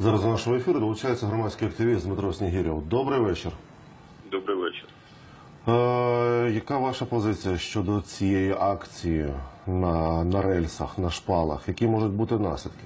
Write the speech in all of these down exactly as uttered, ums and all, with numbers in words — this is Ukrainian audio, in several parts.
Зараз до нашого ефіру долучається громадський активіст Дмитро Снігирьов. Добрий вечір. Добрий вечір. Е, яка ваша позиція щодо цієї акції на, на рельсах, на шпалах? Які можуть бути наслідки?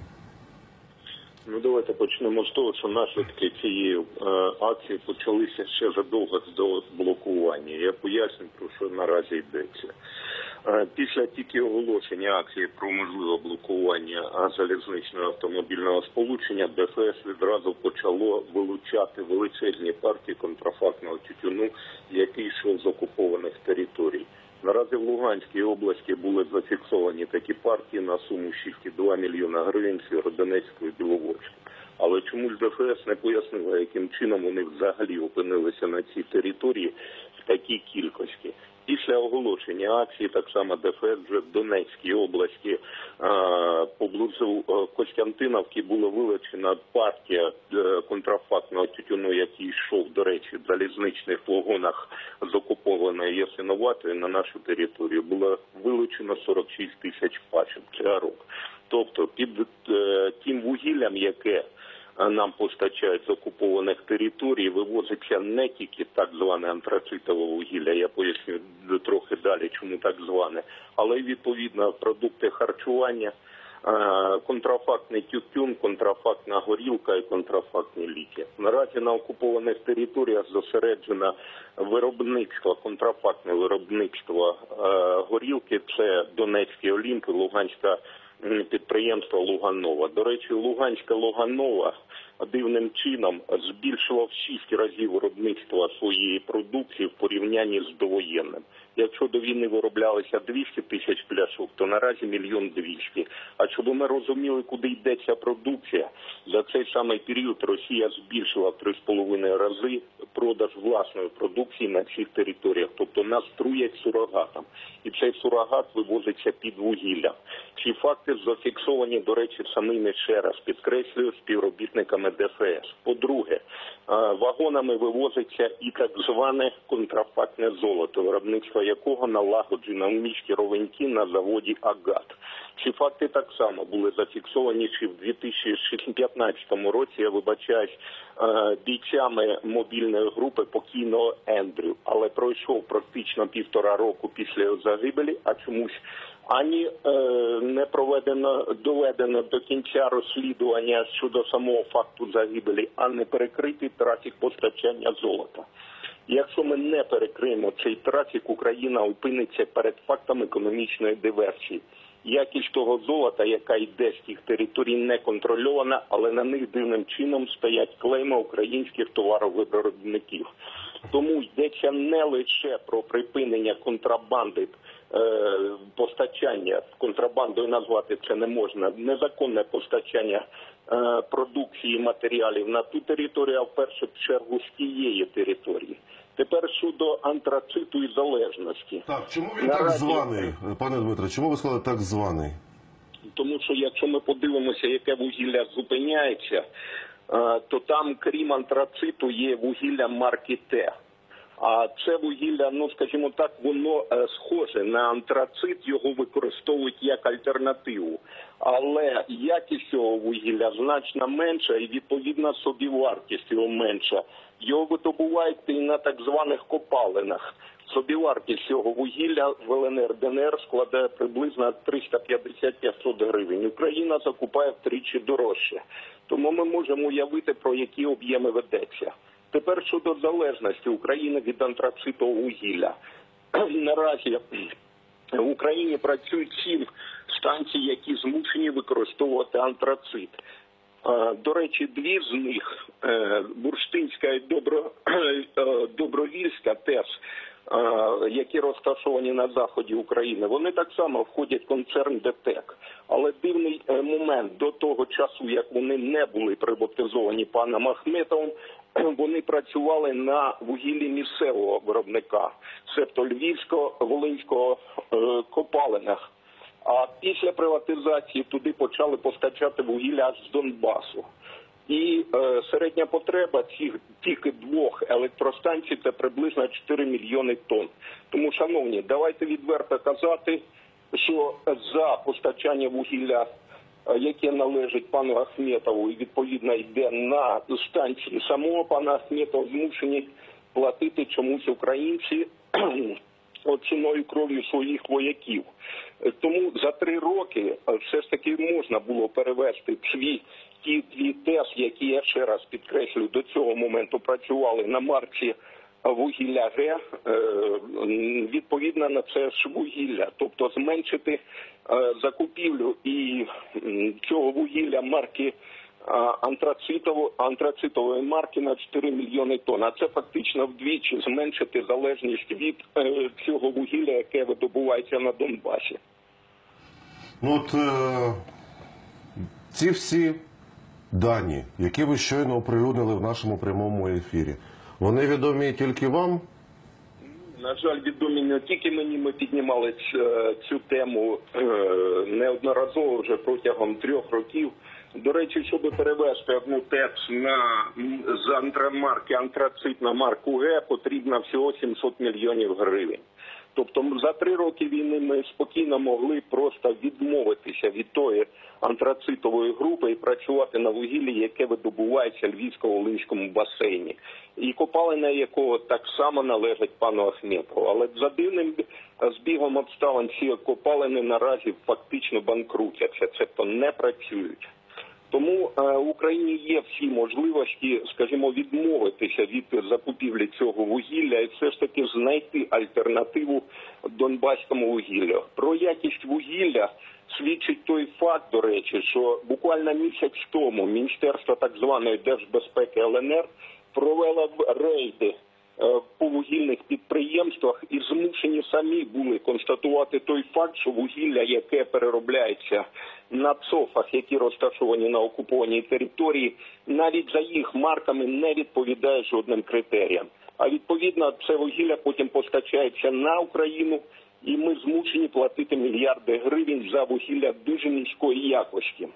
Ну, давайте почнемо з того, що наслідки цієї е, акції почалися ще задовго до блокування. Я поясню, про що наразі йдеться. Е, після тільки оголошення акції про можливе блокування залізничного автомобільного сполучення, ДФС відразу почало вилучати величезні партії контрафактного тютюну, який йшов з окупованих територій. Наразі в Луганській області були зафіксовані такі партії на суму шість цілих два мільйона гривень Сєвєродонецьку і Біловодську. Але чомусь ДФС не пояснила, яким чином вони взагалі опинилися на цій території в такій кількості. Після оголошення акції так само ДФС вже в Донецькій області поблизу Костянтиновки була вилучена партія контрафактного тютюну, який йшов, до речі, в залізничних вагонах з окупованої Ясиноватої на нашу територію. Було вилучено сорок шість тисяч пачок цигарок. Тобто під тим вугіллям, яке нам постачають з окупованих територій, вивозиться не тільки так зване антрацитове вугілля, я поясню трохи далі, чому так зване, але й відповідно продукти харчування, контрафактний тютюн, контрафактна горілка і контрафактні ліки. Наразі на окупованих територіях зосереджено виробництво, контрафактне виробництво горілки, це Донецький Олімп і Луганська підприємство Луганова. До речі, Луганська Луганова дивним чином збільшила в шість разів виробництво своєї продукції в порівнянні з довоєнним. Якщо до війни вироблялося двісті тисяч пляшок, то наразі мільйон двісті. А щоб ми розуміли, куди йде ця продукція, за цей самий період Росія збільшила в три з половиною рази продаж власної продукції на цих територіях. Тобто нас труять сурогатом. І цей сурогат вивозиться під вугілля. Ці факти зафіксовані, до речі, самими, ще раз підкреслюю, співробітниками ДФС. По-друге, вагонами вивозиться і так зване контрафактне золото, виробництво якого налагоджено в місті Ровеньки на заводі «Агат». Ці факти так само були зафіксовані ще в дві тисячі п'ятнадцятому році, я вибачаюсь, бійцями мобільної групи покійного Ендрю. Але пройшов практично півтора року після його загибелі, а чомусь ані е, не проведено, доведено до кінця розслідування щодо самого факту загибелі, а не перекритий трафік постачання золота. Якщо ми не перекриємо цей трафік, Україна опиниться перед фактом економічної диверсії. Якість того золота, яка йде з тих територій, не контрольована, але на них дивним чином стоять клейми українських товаровиробників. Тому йдеться не лише про припинення контрабанди, е, постачання, контрабандою назвати це не можна, незаконне постачання е, продукції і матеріалів на ту територію, а в першу чергу з тієї території. Тепер щодо антрациту і залежності. Так, чому він Наразі... так званий, пане Дмитре, чому ви сказали так званий? Тому що якщо ми подивимося, яке вугілля зупиняється, то там, крім антрациту, є вугілля марки Т. А це вугілля, ну, скажімо так, воно схоже на антрацит, його використовують як альтернативу. Але якість цього вугілля значно менша і, відповідно, собівартість його менша. Його видобувають і на так званих копалинах. Собівартість цього вугілля в ЛНР, ДНР складає приблизно триста п'ятдесят - п'ятсот гривень. Україна закупає втричі дорожче. Тому ми можемо уявити, про які об'єми ведеться. Тепер щодо залежності України від антрацитового вугілля. Наразі в Україні працюють сім станцій, які змушені використовувати антрацит. До речі, дві з них, Бурштинська і Добро... Добровільська теж, які розташовані на заході України, вони так само входять в концерн ДТЕК. Але дивний момент, до того часу, як вони не були приватизовані паном Ахметовим, вони працювали на вугіллі місцевого виробника, себто Львівського, Волинського е, копалинах. А після приватизації туди почали постачати вугілля з Донбасу. І е, середня потреба цих тільки двох електростанцій – це приблизно чотири мільйони тонн. Тому, шановні, давайте відверто казати, що за постачання вугілля е, яке належить пану Ахметову і відповідно йде на станції самого пана Ахметова, змушені платити чомусь українці ціною кров'ю своїх вояків. Тому за три роки все ж таки можна було перевести свій ті дві ТЕС, які, я ще раз підкреслю, до цього моменту працювали на марці вугілля Г, відповідно на це ж вугілля. Тобто зменшити закупівлю і цього вугілля марки антрацитової, антрацитової марки на чотири мільйони тонн. А це фактично вдвічі зменшити залежність від е, цього вугілля, яке видобувається на Донбасі. Ну от е, ці всі дані, які ви щойно оприлюднили в нашому прямому ефірі, вони відомі тільки вам? На жаль, відомі не тільки мені, ми піднімали цю тему е, неодноразово вже протягом трьох років. До речі, щоб перевести одну ТЕЦ на, з антрамарки антрацит на марку Г, потрібно всього сімсот мільйонів гривень. Тобто за три роки війни ми спокійно могли просто відмовитися від тої антрацитової групи і працювати на вугіллі, яке видобувається в Львівсько-Волинському басейні. І копалина якого так само належить пану Ахметову. Але за дивним збігом обставин ці копалини наразі фактично банкрутяться, тобто не працюють. Тому е, в Україні є всі можливості, скажімо, відмовитися від закупівлі цього вугілля і все ж таки знайти альтернативу донбаському вугіллю. Про якість вугілля свідчить той факт, до речі, що буквально місяць тому Міністерство так званої держбезпеки Л Н Р провело рейди по вугільних підприємствах і змушені самі були констатувати той факт, що вугілля, яке переробляється на ЦОФах, які розташовані на окупованій території, навіть за їх марками не відповідає жодним критеріям. А відповідно це вугілля потім постачається на Україну, і ми змушені платити мільярди гривень за вугілля дуже низької якості.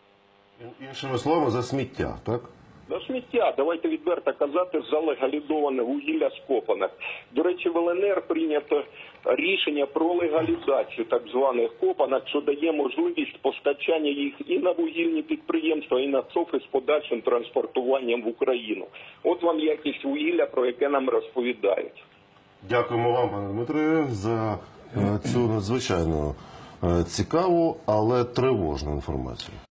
Іншими словами, за сміття, так? За сміття, давайте відверто казати, за легалізоване вугілля скопаних. До речі, в Л Н Р прийнято рішення про легалізацію так званих копанок, що дає можливість постачання їх і на вугільні підприємства, і на ЦОФи з подальшим транспортуванням в Україну. От вам якість вугілля, про яке нам розповідають. Дякуємо вам, пане Дмитре, за цю надзвичайно цікаву, але тривожну інформацію.